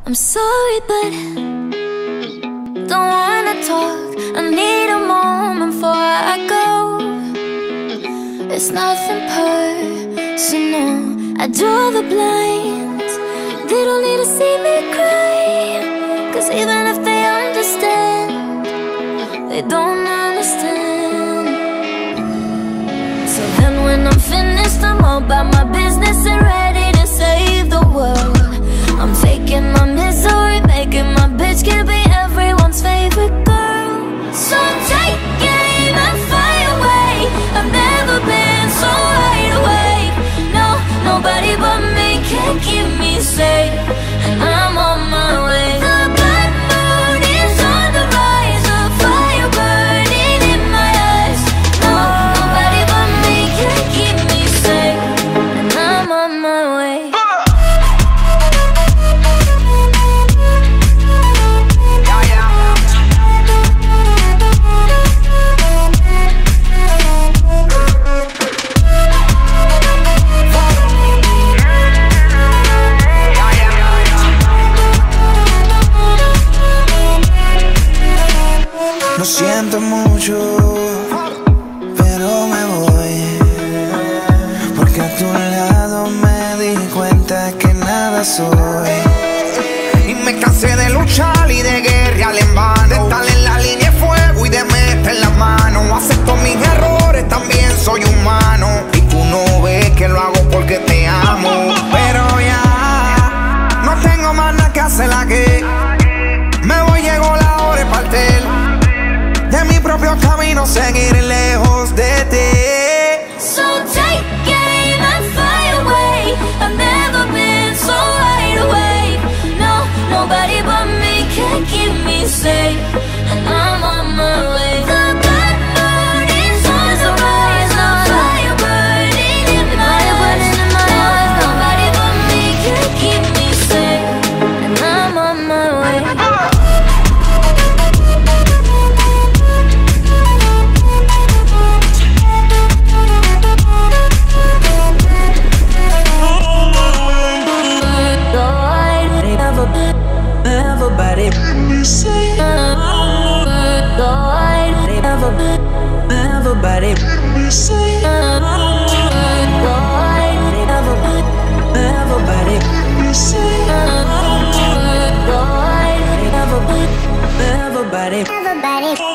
I'm sorry, but don't wanna talk. I need a moment before I go. It's nothing personal. I draw the blinds. They don't need to see me cry, 'cause even if they understand, they don't understand. So then when I'm finished, I'm all about my business and ready to save the world. I'm faking my misery, making my bitch can be everyone's favorite girl. So take aim and fly away. I've never been so wide awake. No, nobody but me can keep me safe, and I'm on my way. The blood moon is on the rise, a fire burning in my eyes. No, nobody but me can keep me safe, and I'm on my way. Lo siento mucho, pero me voy, porque a tu lado me di cuenta que nada soy. Y me cansé de luchar y de guerrear en vano, de estar en la línea de fuego y de meter la mano. Acepto mis errores, también soy humano, y tú no ves que lo hago porque te amo. Pero ya no tengo más nada que hacer aquí. Me voy, llegó la hora de partir de mi propio camino, seguir lejos de ti. So take aim and fly away. I've never been so wide awake. No, nobody but me can keep me safe, and I'm on my way. The blood moon is on the rise, a fire burning in my eyes. Nobody but me can keep me safe, and I'm on my way. Everybody, everybody, everybody.